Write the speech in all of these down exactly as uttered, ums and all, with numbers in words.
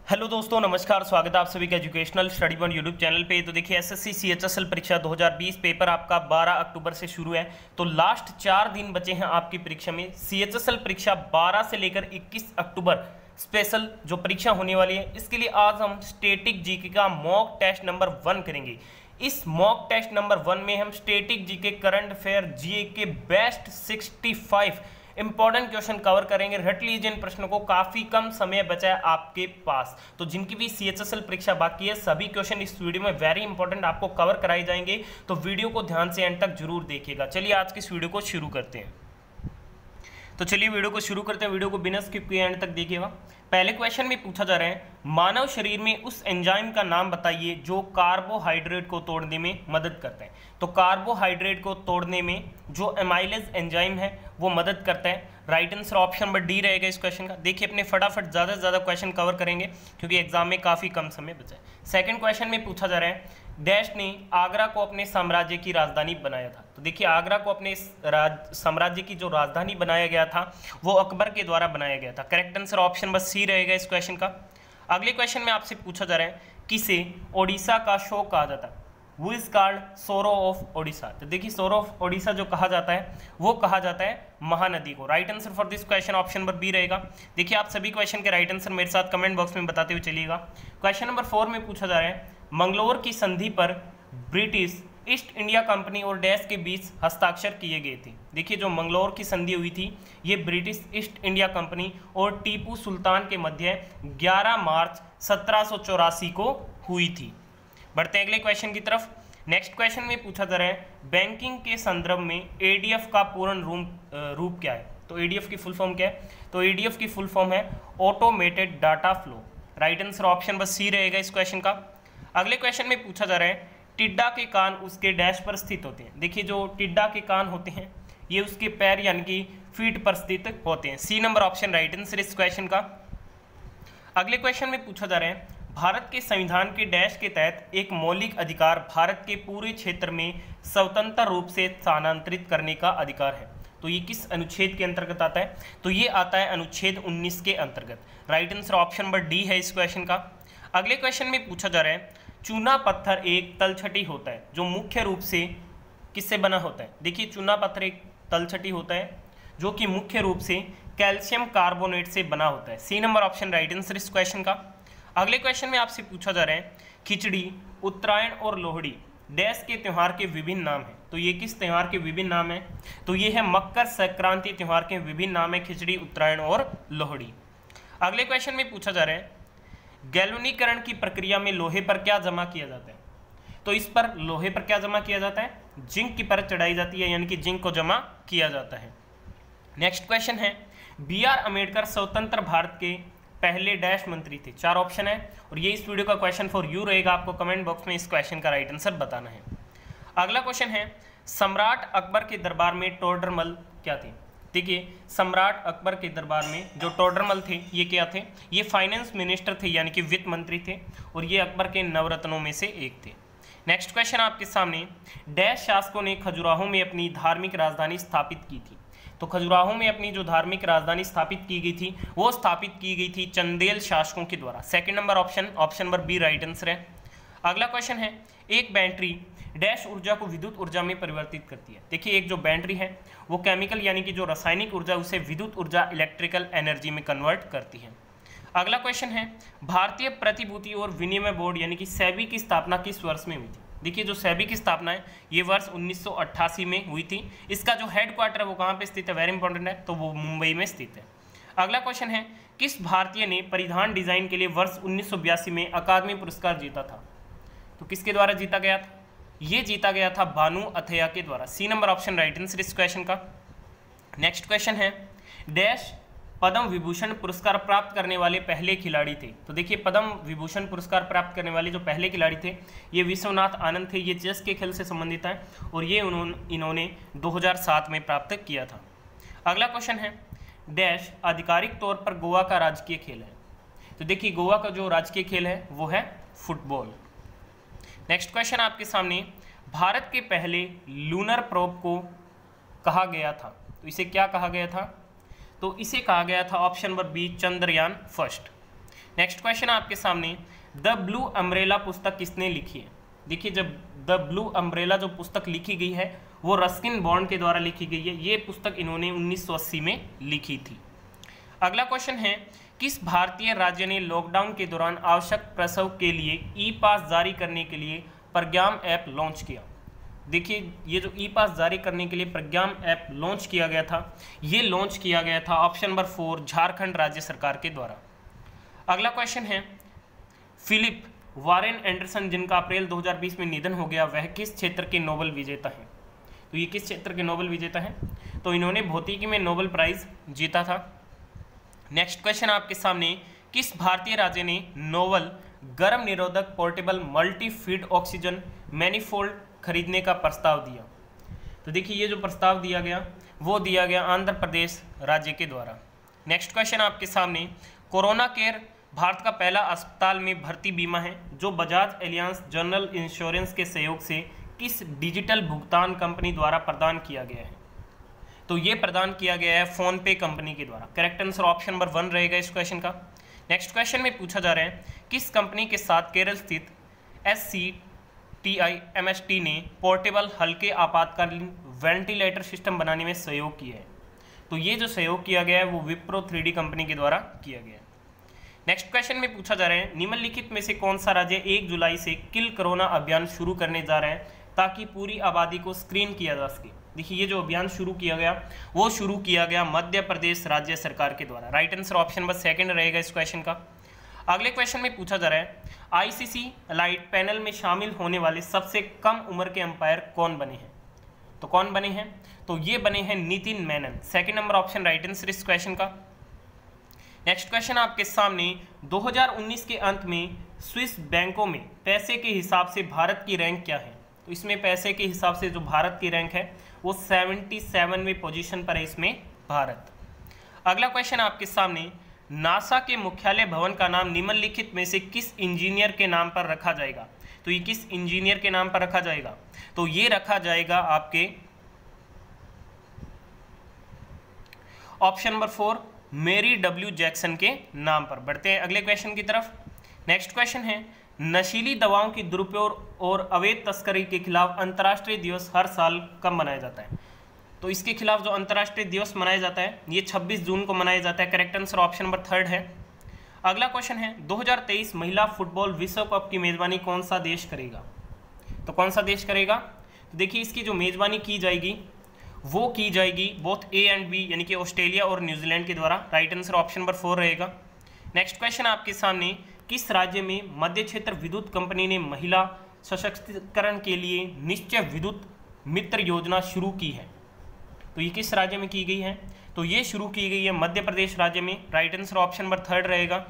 Hello दोस्तों, नमस्कार। स्वागत है आप सभी का educational study point YouTube channel पे। तो देखिए, एसएससी सीएचएसएल परीक्षा दो हज़ार बीस पेपर आपका बारह अक्टूबर से शुरू है। तो लास्ट चार दिन बचे हैं आपकी परीक्षा में। सीएचएसएल परीक्षा बारह से लेकर इक्कीस अक्टूबर स्पेशल जो परीक्षा होने वाली है, इसके लिए आज हम स्टैटिक जीके का मॉक टेस्ट नंबर वन करेंगे। इस मॉक टेस्ट नंबर वन में हम static GK, current affair, GA के best sixty five important question cover करेंगे। रट लीजिए इन प्रश्नों को, काफी कम समय बचा है आपके पास। तो जिनकी भी सीएचएसएल परीक्षा बाकी है, सभी क्वेश्चन इस वीडियो में वेरी इंपॉर्टेंट आपको कवर कराए जाएंगे। तो वीडियो को ध्यान से एंड तक जरूर देखिएगा। चलिए आज की इस वीडियो को शुरू करते हैं। तो चलिए वीडियो को शुरू करते हैं। वीडियो को बिना स्किप किए एंड तक देखिएगा। पहले क्वेश्चन में पूछा जा रहा है, मानव शरीर में उस एंजाइम का नाम बताइए जो कार्बोहाइड्रेट को तोड़ने में मदद करता है। तो कार्बोहाइड्रेट को तोड़ने में जो एमाइलेज एंजाइम है वो मदद करता है। Right answer option number D रहेगा इस क्वेश्चन का। देखिए, अपने फटाफट ज़्यादा से ज़्यादा क्वेश्चन कवर करेंगे क्योंकि एग्जाम में काफ़ी कम समय बचा है। सेकंड क्वेश्चन में पूछा जा रहा है, डैश ने आगरा को अपने साम्राज्य की राजधानी बनाया था। तो देखिए, आगरा को अपने राज साम्राज्य की जो राजधानी बनाया गया था वो अकबर के द्वारा बनाया गया था। Correct answer option number C रहेगा इस क्वेश्चन का। अगले क्वेश्चन में आपसे पूछा जा रहा है, किसे ओडिशा का शोक कहा जाता है। वो is called Soro of Odisha. तो देखिए, सोरो ऑफ ओडिशा जो कहा जाता है वो कहा जाता है महानदी को। Right answer for this question option number B रहेगा। देखिए, आप सभी क्वेश्चन के राइट आंसर मेरे साथ कमेंट बॉक्स में बताते हुए चलिएगा। क्वेश्चन नंबर फोर में पूछा जा रहा है, मंगलोर की संधि पर ब्रिटिश ईस्ट इंडिया कंपनी और डैश के बीच हस्ताक्षर किए गए थे। देखिए, जो मंगलोर की संधि हुई थी ये ब्रिटिश ईस्ट इंडिया कंपनी और टीपू सुल्तान के मध्य ग्यारह मार्च सत्रह सौ चौरासी को हुई थी। बढ़ते हैं अगले क्वेश्चन की तरफ। नेक्स्ट क्वेश्चन में पूछा जा रहा है, बैंकिंग के संदर्भ में एडीएफ का पूर्ण रूप रूप क्या है। तो एडीएफ की फुल फॉर्म क्या है। तो एडीएफ की फुल फॉर्म है automated data flow. Right answer option बस सी रहेगा इस क्वेश्चन का। अगले क्वेश्चन में पूछा जा रहा है, टिड्डा के कान उसके डैश पर स्थित होते हैं। देखिए, जो टिड्डा के कान होते हैं ये उसके पैर यानी कि फीट पर स्थित होते हैं। C number option right answer इस क्वेश्चन का। अगले क्वेश्चन में पूछा जा रहा है, भारत के संविधान के डैश के तहत एक मौलिक अधिकार भारत के पूरे क्षेत्र में स्वतंत्र रूप से स्थानांतरित करने का अधिकार है। तो ये किस अनुच्छेद के अंतर्गत आता है। तो ये आता है अनुच्छेद उन्नीस के अंतर्गत। Right answer option number D है इस क्वेश्चन का। अगले क्वेश्चन में पूछा जा रहा है, चूना पत्थर एक तलछटी होता है जो मुख्य रूप से किससे बना होता है। देखिए, चूना पत्थर एक तलछटी होता है जो कि मुख्य रूप से कैल्शियम कार्बोनेट से बना होता है। C number option right answer इस क्वेश्चन का। अगले क्वेश्चन में आपसे पूछा जा रहा है, खिचड़ी, उत्तरायण और लोहड़ी डैश के त्यौहार के विभिन्न नाम हैं। तो ये किस त्यौहार के विभिन्न नाम हैं। तो ये है मकर संक्रांति त्यौहार के विभिन्न नाम है, खिचड़ी, उत्तरायण और लोहड़ी। अगले क्वेश्चन में पूछा जा रहा है, गैल्वेनीकरण की प्रक्रिया में लोहे पर क्या जमा किया जाता है। तो इस पर लोहे पर क्या जमा किया जाता है, जिंक की परत चढ़ाई जाती है यानी कि जिंक को जमा किया जाता है। नेक्स्ट क्वेश्चन है, बी आर अम्बेडकर स्वतंत्र भारत के पहले डैश मंत्री थे। चार ऑप्शन है और ये इस वीडियो का क्वेश्चन फॉर यू रहेगा। आपको कमेंट बॉक्स में इस क्वेश्चन का राइट आंसर बताना है। अगला क्वेश्चन है, सम्राट अकबर के दरबार में टोडरमल क्या थे। देखिए, सम्राट अकबर के दरबार में जो टोडरमल थे ये क्या थे, ये फाइनेंस मिनिस्टर थे यानी कि वित्त मंत्री थे और ये अकबर के नवरत्नों में से एक थे। नेक्स्ट क्वेश्चन आपके सामने, डैश शासकों ने खजुराहो में अपनी धार्मिक राजधानी स्थापित की थी। तो खजुराहो में अपनी जो धार्मिक राजधानी स्थापित की गई थी वो स्थापित की गई थी चंदेल शासकों के द्वारा। Second number option option number B right answer है। अगला क्वेश्चन है, एक बैटरी डैश ऊर्जा को विद्युत ऊर्जा में परिवर्तित करती है। देखिए, एक जो बैटरी है वो केमिकल यानी कि जो रासायनिक ऊर्जा उसे विद्युत ऊर्जा इलेक्ट्रिकल एनर्जी में कन्वर्ट करती है। अगला क्वेश्चन है, भारतीय प्रतिभूति और विनिमय बोर्ड यानी कि सेबी की स्थापना किस वर्ष में हुई थी। देखिए, जो सेबी की स्थापना है ये वर्ष उन्नीस सौ अट्ठासी में हुई थी। इसका जो हेडक्वार्टर है वो कहाँ पे स्थित है, वेरी इंपॉर्टेंट है, तो वो मुंबई में स्थित है। अगला क्वेश्चन है, किस भारतीय ने परिधान डिजाइन के लिए वर्ष उन्नीस सौ बयासी में अकादमी पुरस्कार जीता था। तो किसके द्वारा जीता गया था, ये जीता गया था भानु अथैया के द्वारा। C number option right answer इस क्वेश्चन का। नेक्स्ट क्वेश्चन है, डैश पद्म विभूषण पुरस्कार प्राप्त करने वाले पहले खिलाड़ी थे। तो देखिए, पद्म विभूषण पुरस्कार प्राप्त करने वाले जो पहले खिलाड़ी थे ये विश्वनाथ आनंद थे। ये चेस के खेल से संबंधित है और ये उन्होंने इन्होंने दो हज़ार सात में प्राप्त किया था। अगला क्वेश्चन है, डैश आधिकारिक तौर पर गोवा का राजकीय खेल है। तो देखिए, गोवा का जो राजकीय खेल है वो है फुटबॉल। नेक्स्ट क्वेश्चन आपके सामने, भारत के पहले लूनर प्रोब को कहा गया था। तो इसे क्या कहा गया था, तो इसे कहा गया था option number B Chandrayaan first. Next question आपके सामने, द ब्लू अम्ब्रेला पुस्तक किसने लिखी है? देखिए, जब द ब्लू अम्ब्रेला जो पुस्तक लिखी गई है वो रस्किन बॉन्ड के द्वारा लिखी गई है। ये पुस्तक इन्होंने उन्नीस सौ अस्सी में लिखी थी। अगला क्वेश्चन है, किस भारतीय राज्य ने लॉकडाउन के दौरान आवश्यक प्रसव के लिए ई पास जारी करने के लिए प्रज्ञाम ऐप लॉन्च किया? देखिए, ये जो ई पास जारी करने के लिए प्रज्ञाम ऐप लॉन्च किया गया था, ये लॉन्च किया गया था ऑप्शन नंबर फोर झारखंड राज्य सरकार के द्वारा। अगला क्वेश्चन है, फिलिप वारेन एंडरसन जिनका अप्रैल दो हज़ार बीस में निधन हो गया, वह किस क्षेत्र के नोबेल विजेता हैं? तो ये किस क्षेत्र के नोबेल विजेता हैं? तो इन्होंने भौतिकी में नोबेल प्राइज जीता था। नेक्स्ट क्वेश्चन आपके सामने, किस भारतीय राज्य ने नोवल गर्म निरोधक portable multi feed oxygen manifold खरीदने का प्रस्ताव दिया? तो देखिए, ये जो प्रस्ताव दिया गया वो दिया गया आंध्र प्रदेश राज्य के द्वारा। नेक्स्ट क्वेश्चन आपके सामने, कोरोना केयर भारत का पहला अस्पताल में भर्ती बीमा है जो बजाज एलियांस जनरल इंश्योरेंस के सहयोग से किस डिजिटल भुगतान कंपनी द्वारा प्रदान किया गया है? तो ये प्रदान किया गया है फोन पे कंपनी के द्वारा। Correct answer option number one रहेगा इस क्वेश्चन का। नेक्स्ट क्वेश्चन में पूछा जा रहा है, किस कंपनी के साथ केरल स्थित S C T I M S T ने पोर्टेबल हल्के आपातकालीन वेंटिलेटर सिस्टम बनाने में सहयोग किया है? तो ये जो सहयोग किया गया है वो विप्रो थ्री डी कंपनी के द्वारा किया गया है। नेक्स्ट क्वेश्चन में पूछा जा रहा है, निम्नलिखित में से कौन सा राज्य एक जुलाई से किल कोरोना अभियान शुरू करने जा रहा है ताकि पूरी आबादी को स्क्रीन किया जा सके? देखिए, ये जो अभियान शुरू किया गया वो शुरू किया गया मध्य प्रदेश राज्य सरकार के द्वारा। Right answer option number second रहेगा इस क्वेश्चन का। अगले क्वेश्चन में पूछा जा रहा है, आईसीसी लाइट पैनल में शामिल होने वाले सबसे कम उम्र के अंपायर कौन बने हैं? तो कौन बने हैं? तो ये बने हैं Nitin Menon. Second number option right answer इस क्वेश्चन का। नेक्स्ट क्वेश्चन आपके सामने, दो हज़ार उन्नीस के अंत में स्विस बैंकों में पैसे के हिसाब से भारत की रैंक क्या है? तो इसमें पैसे के हिसाब से जो भारत की रैंक है वो सतहत्तरवीं पोजीशन पर है इसमें भारत। अगला क्वेश्चन आपके सामने, नासा के मुख्यालय भवन का नाम निम्नलिखित में से किस इंजीनियर के नाम पर रखा जाएगा? तो ये किस इंजीनियर के नाम पर रखा जाएगा? तो ये रखा जाएगा आपके option number four Mary W Jackson के नाम पर। बढ़ते हैं अगले क्वेश्चन की तरफ। नेक्स्ट क्वेश्चन है, नशीली दवाओं की दुरुपयोग और अवैध तस्करी के खिलाफ अंतर्राष्ट्रीय दिवस हर साल कब मनाया जाता है? तो इसके खिलाफ जो अंतर्राष्ट्रीय दिवस मनाया जाता है ये छब्बीस जून को मनाया जाता है। Correct answer option number third है। अगला क्वेश्चन है, दो हज़ार तेईस महिला फुटबॉल विश्व कप की मेजबानी कौन सा देश करेगा? तो कौन सा देश करेगा? तो देखिए, इसकी जो मेजबानी की जाएगी वो की जाएगी बोथ ए एंड बी यानी कि ऑस्ट्रेलिया और न्यूजीलैंड के द्वारा। Right answer option number four रहेगा। नेक्स्ट क्वेश्चन आपके सामने, किस राज्य में मध्य क्षेत्र विद्युत कंपनी ने महिला सशक्तिकरण के लिए निश्चय विद्युत मित्र योजना शुरू की है? तो ये किस राज्य में की गई है? तो ये शुरू की गई है मध्य प्रदेश राज्य में। Right answer option number third रहेगा।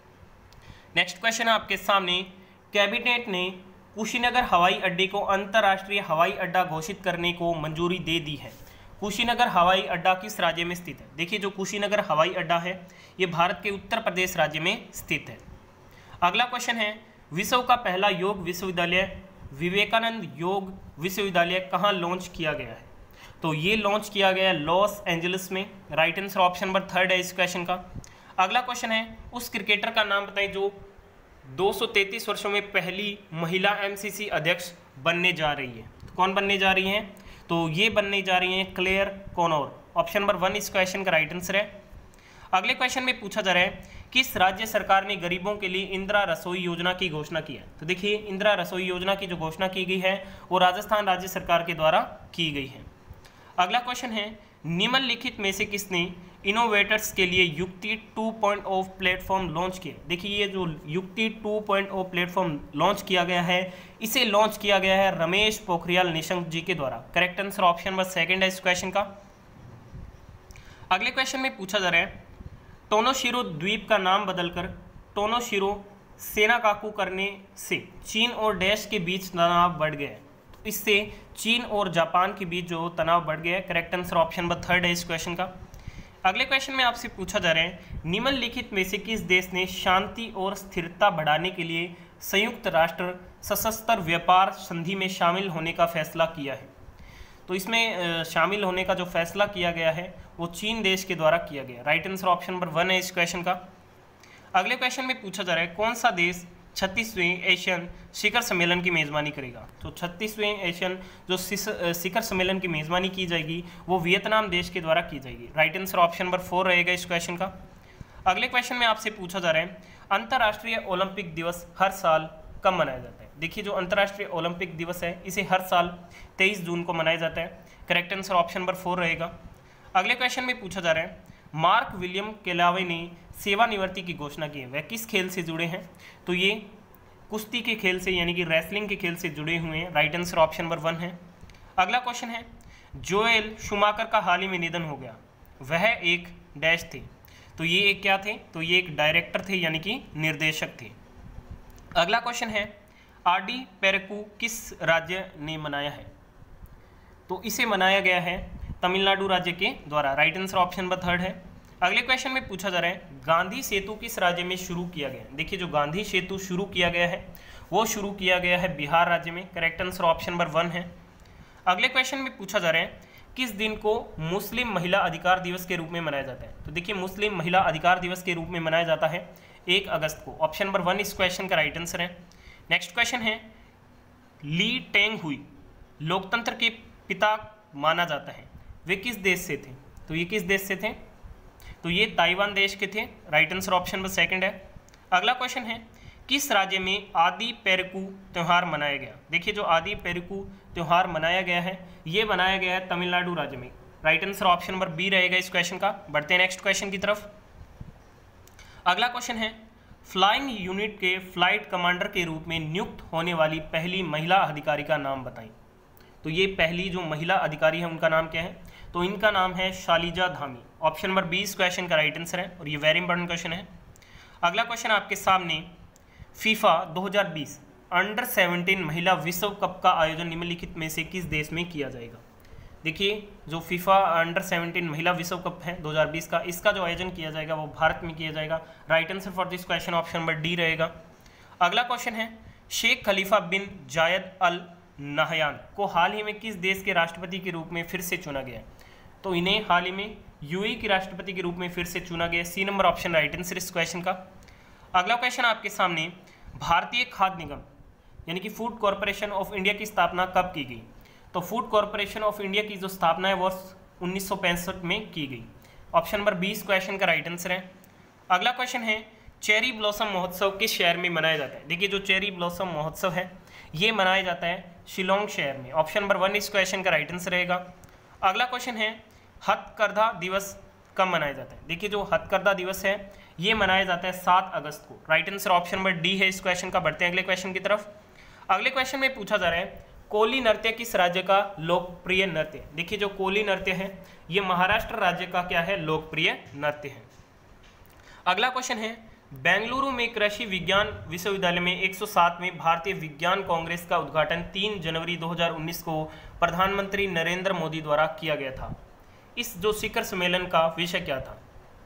नेक्स्ट क्वेश्चन आपके सामने, कैबिनेट ने कुशीनगर हवाई अड्डे को अंतर्राष्ट्रीय हवाई अड्डा घोषित करने को मंजूरी दे दी है। कुशीनगर हवाई अड्डा किस राज्य में स्थित है? देखिए, जो कुशीनगर हवाई अड्डा है ये भारत के उत्तर प्रदेश राज्य में स्थित है। अगला क्वेश्चन है, विश्व का पहला योग विश्वविद्यालय विवेकानंद योग विश्वविद्यालय कहाँ लॉन्च किया गया है? तो ये लॉन्च किया गया है लॉस एंजलिस में। Right answer option number third है इस क्वेश्चन का। अगला क्वेश्चन है, उस क्रिकेटर का नाम बताएं जो दो सौ तैंतीस वर्षों में पहली महिला एमसीसी अध्यक्ष बनने जा रही है। तो कौन बनने जा रही हैं? तो ये बनने जा रही हैं Clare Connor. Option number one इस क्वेश्चन का राइट आंसर है। अगले क्वेश्चन में पूछा जा रहा है, किस राज्य सरकार ने गरीबों के लिए इंदिरा रसोई योजना की घोषणा की है? तो देखिए, इंदिरा रसोई योजना की जो घोषणा की गई है वो राजस्थान राज्य सरकार के द्वारा की गई है। अगला क्वेश्चन है, निम्नलिखित में से किसने इनोवेटर्स के लिए Yukti two point O platform launch किया? देखिए, ये जो Yukti two point O platform launch किया गया है इसे लॉन्च किया गया है रमेश पोखरियाल निशंक जी के द्वारा। Correct answer option number second है इस क्वेश्चन का। अगले क्वेश्चन में पूछा जा रहा है, टोनोशिरो द्वीप का नाम बदलकर टोनोशिरो सेनाकाकू करने से चीन और डैश के बीच तनाव बढ़ गया है। तो इससे चीन और जापान के बीच जो तनाव बढ़ गया है। Correct answer option number third है इस क्वेश्चन का। अगले क्वेश्चन में आपसे पूछा जा रहा है, निम्नलिखित में से किस देश ने शांति और स्थिरता बढ़ाने के लिए संयुक्त राष्ट्र सशस्त्र व्यापार संधि में शामिल होने का फैसला किया है? तो इसमें शामिल होने का जो फैसला किया गया है वो चीन देश के द्वारा किया गया। Right answer option number one है इस क्वेश्चन का। अगले क्वेश्चन में पूछा जा रहा है कौन सा देश छत्तीसवें एशियन शिखर सम्मेलन की मेज़बानी करेगा। तो छत्तीसवें एशियन जो शिखर सम्मेलन की मेज़बानी की जाएगी वो वियतनाम देश के द्वारा की जाएगी। Right answer option number four रहेगा इस क्वेश्चन का। अगले क्वेश्चन में आपसे पूछा जा रहा है अंतर्राष्ट्रीय ओलंपिक दिवस हर साल कब मनाया जाता है। देखिए जो अंतर्राष्ट्रीय ओलंपिक दिवस है इसे हर साल तेईस जून को मनाया जाता है। Correct answer option number four रहेगा। अगले क्वेश्चन में पूछा जा रहा है मार्क विलियम केलावे ने सेवानिवृत्ति की घोषणा की है, वह किस खेल से जुड़े हैं। तो ये कुश्ती के खेल से यानी कि रेसलिंग के खेल से जुड़े हुए हैं। Right answer option number one है। अगला क्वेश्चन है जोएल शूमाकर का हाल ही में निधन हो गया, वह एक डैश थे। तो ये एक क्या थे, तो ये एक डायरेक्टर थे यानी कि निर्देशक थे। अगला क्वेश्चन है आरडी पेरेकू किस राज्य ने मनाया है। तो इसे मनाया गया है तमिलनाडु राज्य के द्वारा। Right answer option number third है। अगले क्वेश्चन में पूछा जा रहा है गांधी सेतु किस राज्य में शुरू किया गया। देखिए जो गांधी सेतु शुरू किया गया है वो शुरू किया गया है बिहार राज्य में। Correct answer option number one है। अगले क्वेश्चन में पूछा जा रहा है किस दिन को मुस्लिम महिला अधिकार दिवस के रूप में मनाया जाता है। तो देखिए मुस्लिम महिला अधिकार दिवस के रूप में मनाया जाता है एक अगस्त को। ऑप्शन नंबर वन इस क्वेश्चन का राइट आंसर है। नेक्स्ट क्वेश्चन है ली टेंग हुई लोकतंत्र के पिता माना जाता है, वे किस देश से थे। तो ये किस देश से थे, तो ये ताइवान देश के थे। Right answer option number second है। अगला क्वेश्चन है किस राज्य में आदि पेरेकू त्यौहार मनाया गया। देखिए जो आदि पेरेकू त्यौहार मनाया गया है ये मनाया गया है तमिलनाडु राज्य में। Right answer option number B रहेगा इस क्वेश्चन का। बढ़ते हैं नेक्स्ट क्वेश्चन की तरफ। अगला क्वेश्चन है फ्लाइंग यूनिट के फ्लाइट कमांडर के रूप में नियुक्त होने वाली पहली महिला अधिकारी का नाम बताएं। तो ये पहली जो महिला अधिकारी है उनका नाम क्या है, तो इनका नाम है Shaliza Dhami. Option number B इस क्वेश्चन का राइट आंसर है और ये वेरी इंपॉर्टेंट क्वेश्चन है। अगला क्वेश्चन आपके सामने फीफा दो हज़ार बीस अंडर सेवनटीन महिला विश्व कप का आयोजन निम्नलिखित में से किस देश में किया जाएगा। देखिए जो फीफा अंडर सेवनटीन महिला विश्व कप है दो हज़ार बीस का, इसका जो आयोजन किया जाएगा वो भारत में किया जाएगा। Right answer for this question option number D रहेगा। अगला क्वेश्चन है शेख खलीफा बिन जायद अल नहयान को हाल ही में किस देश के राष्ट्रपति के रूप में फिर से चुना गया है। तो इन्हें हाल ही में यूएई के राष्ट्रपति के रूप में फिर से चुना गया। C number option right answer इस क्वेश्चन का। अगला क्वेश्चन आपके सामने भारतीय खाद्य निगम यानी कि फूड कॉरपोरेशन ऑफ इंडिया की स्थापना कब की गई। तो फूड कॉरपोरेशन ऑफ इंडिया की जो स्थापना है वर्ष उन्नीस सौ पैंसठ में की गई। ऑप्शन नंबर बी इस क्वेश्चन का राइट आंसर है। अगला क्वेश्चन है चेरी ब्लॉसम महोत्सव किस शहर में मनाया जाता है। देखिए जो चेरी ब्लॉसम महोत्सव है ये मनाया जाता है शिलोंग शहर में। ऑप्शन नंबर वन इस क्वेश्चन का राइट आंसर रहेगा। अगला क्वेश्चन है हथकरघा दिवस कब मनाया जाता है। देखिए जो हथकरघा दिवस है ये मनाया जाता है सात अगस्त को। Right answer option number D है इस क्वेश्चन का। बढ़ते हैं अगले क्वेश्चन की तरफ। अगले क्वेश्चन में पूछा जा रहा है कोली नृत्य किस राज्य का लोकप्रिय नृत्य है। देखिए जो कोली नृत्य है ये महाराष्ट्र राज्य का क्या है, लोकप्रिय नृत्य है। अगला क्वेश्चन है बेंगलुरु में कृषि विज्ञान विश्वविद्यालय में एक सौ सातवें भारतीय विज्ञान कांग्रेस का उद्घाटन तीन जनवरी दो हज़ार उन्नीस को प्रधानमंत्री नरेंद्र मोदी द्वारा किया गया था। इस जो शिखर सम्मेलन का विषय क्या था।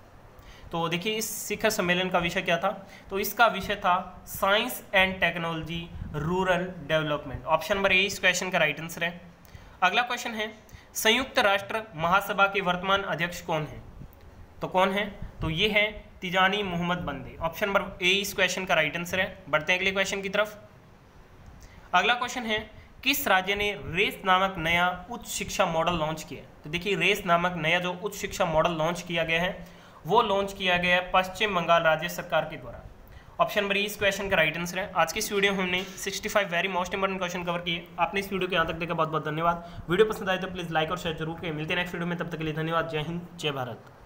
तो देखिए इस शिखर सम्मेलन का विषय क्या था, तो इसका विषय था science and technology rural development. Option number A इस क्वेश्चन का राइट आंसर है। अगला क्वेश्चन है संयुक्त राष्ट्र महासभा के वर्तमान अध्यक्ष कौन है। तो कौन है, तो ये है तिजानी मोहम्मद बंदे। ऑप्शन नंबर ए इस क्वेश्चन का राइट आंसर है। बढ़ते हैं अगले क्वेश्चन की तरफ। अगला क्वेश्चन है किस राज्य ने रेस नामक नया उच्च शिक्षा मॉडल लॉन्च किया। तो देखिए रेस नामक नया जो उच्च शिक्षा मॉडल लॉन्च किया गया है वो लॉन्च किया गया है पश्चिम बंगाल राज्य सरकार के द्वारा। ऑप्शन नंबर इस क्वेश्चन का राइट आंसर है। आज की इस वीडियो में हमने पैंसठ very most important question cover किए। आपने इस वीडियो को यहाँ तक देखा, बहुत बहुत धन्यवाद। वीडियो पसंद आए तो प्लीज़ लाइक और शेयर जरूर करें। मिलते हैं नेक्स्ट वीडियो में, तब तक के लिए धन्यवाद। जय हिंद, जय भारत।